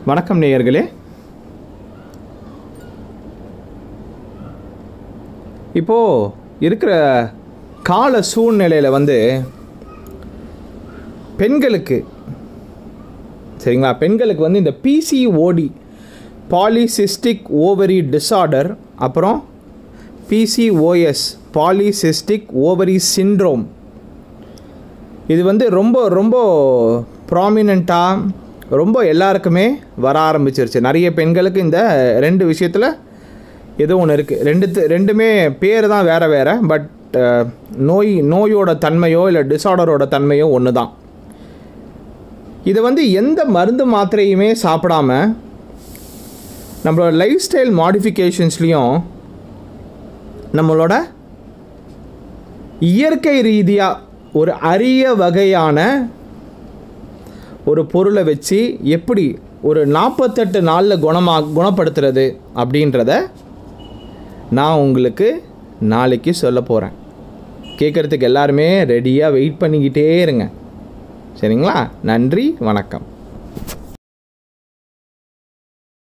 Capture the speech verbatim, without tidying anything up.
வணக்கம் நேயர்களே. இப்போது இருக்கிற கால சூழ்நிலையில் வந்து பெண்களுக்கு சரிங்களா பெண்களுக்கு வந்து இந்த பிசிஓடி பாலிசிஸ்டிக் ஓவரி டிஸார்டர், அப்புறம் பிசிஓஎஸ் பாலிசிஸ்டிக் ஓவரி சிண்ட்ரோம், இது வந்து ரொம்ப ரொம்ப ப்ராமினெண்ட்டாக ரொம்ப எல்லாருக்குமே வர ஆரம்பிச்சிருச்சு. நிறைய பெண்களுக்கு இந்த ரெண்டு விஷயத்தில் ஏதோ ஒன்று இருக்குது. ரெண்டு ரெண்டுமே பேர் தான் வேறு வேறு, பட் நோய் நோயோட தன்மையோ இல்லை டிஸார்டரோட தன்மையோ ஒன்று தான். இதை வந்து எந்த மருந்து மாத்திரையுமே சாப்பிடாம நம்மளோட லைஃப் ஸ்டைல் மாடிஃபிகேஷன்ஸ்லேயும் நம்மளோட இயற்கை ரீதியாக ஒரு அரிய வகையான ஒரு பொருளை வச்சு எப்படி ஒரு நாற்பத்தெட்டு நாளில் குணமாக குணப்படுத்துறது அப்படின்றத நான் உங்களுக்கு நாளைக்கு சொல்ல போகிறேன். கேட்குறதுக்கு எல்லாருமே ரெடியாக வெயிட் பண்ணிக்கிட்டே இருங்க. சரிங்களா? நன்றி, வணக்கம்.